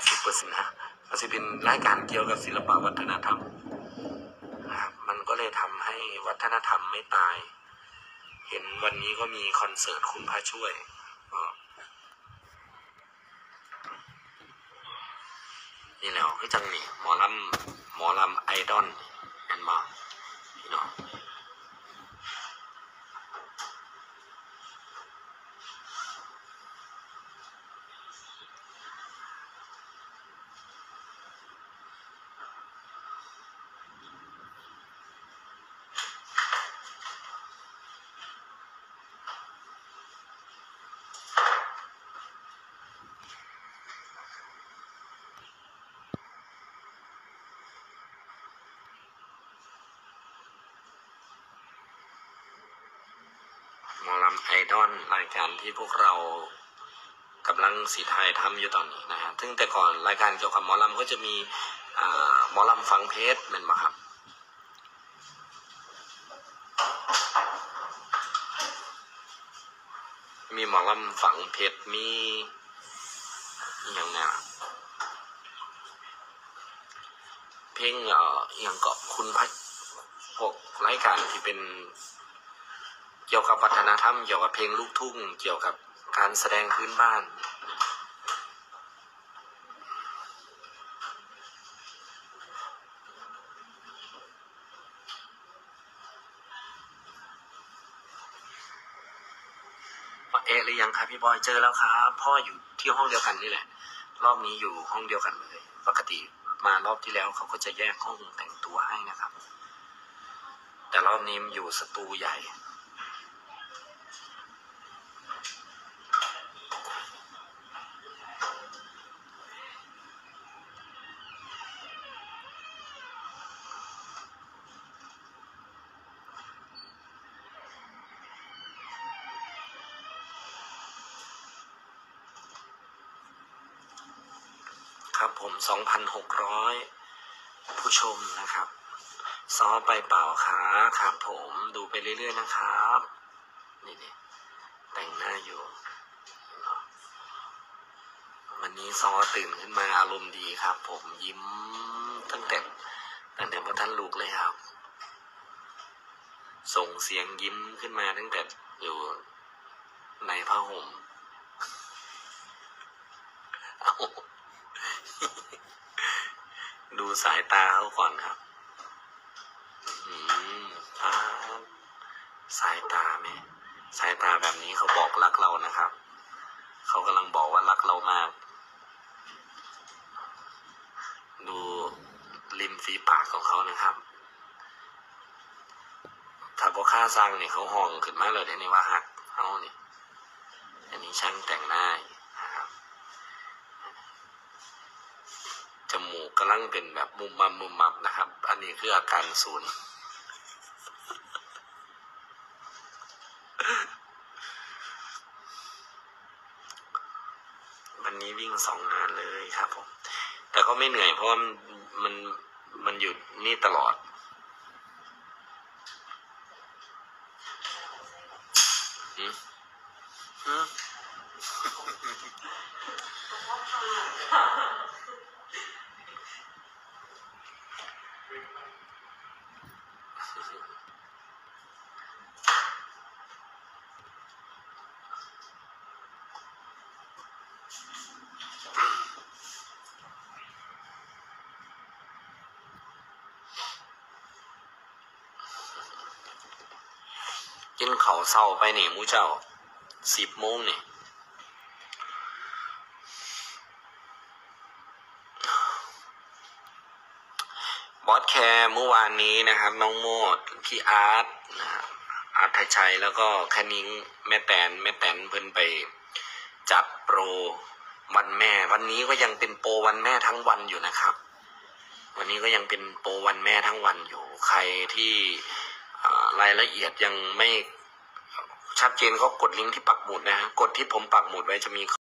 80%นะมันจะเป็นรายการเกี่ยวกับศิลปวัฒนธรรมนะครับมันก็เลยทำให้วัฒนธรรมไม่ตายเห็นวันนี้ก็มีคอนเสิร์ตคุณพระช่วยนี่แหละคือจังนี่หมอลำไอดอลเห็นมาพี่น้องหมอลำไอดอลรายการที่พวกเรากำลังสีไทยทำอยู่ตอนนี้นะฮะซึ่งแต่ก่อนรายการเกี่ยวกับหมอลำก็จะมีหมอลำฟังเพชรเป็นปะครับมีหมอลำฝังเพชรมีอย่างเนี้ยเพลงอย่างเกาะคุณพัชพวกรายการที่เป็นเกี่ยวกับวัฒนธรรมเกี่ยวกับเพลงลูกทุ่งเกี่ยวกับการแสดงพื้นบ้านหรือยังครับพี่บอยเจอแล้วครับพ่ออยู่ที่ห้องเดียวกันนี่แหละรอบนี้อยู่ห้องเดียวกันเลยปกติมารอบที่แล้วเขาก็จะแยกห้องแต่งตัวให้นะครับแต่รอบนี้อยู่สตูใหญ่ครับผม 2,600 ผู้ชมนะครับซ้อไปเปล่าขาครับผมดูไปเรื่อยๆนะครับนี่แต่งหน้าอยู่วันนี้ซ้อตื่นขึ้นมาอารมณ์ดีครับผมยิ้มตั้งแต่พอท่านลูกเลยครับส่งเสียงยิ้มขึ้นมาตั้งแต่อยู่ในผ้าห่มดูสายตาเขาก่อนครับสายตาแม่สายตาแบบนี้เขาบอกรักเรานะครับเขากำลังบอกว่ารักเรามากดูริมฝีปากของเขานะครับถ้าพวกข้าสร้างเนี่ยเขาห้องขึ้นมาเลยนี่ว่าหักเขานี่อันนี้ช่างแต่งหน้านะครับจมูกกำลังเป็นแบบมุมมับนะครับอันนี้คืออาการศูนย์วันนี้วิ่ง2 งานเลยครับผมแต่ก็ไม่เหนื่อยเพราะมันอยู่นี่ตลอดกินข้าวเช้าไปนี่มูเจ้า10 โมงนี่บอสแคร์เมื่อวานนี้นะครับน้องโมดพี่อาร์ตอาร์ตไทยชัยแล้วก็คณิ้งแม่แตนเพิ่นไปจัดโปรวันแม่วันนี้ก็ยังเป็นโปรวันแม่ทั้งวันอยู่นะครับวันนี้ก็ยังเป็นโปรวันแม่ทั้งวันอยู่ใครที่รายละเอียดยังไม่ชัดเจนก็กดลิงก์ที่ปักหมุดนะฮะกดที่ผมปักหมุดไว้จะมี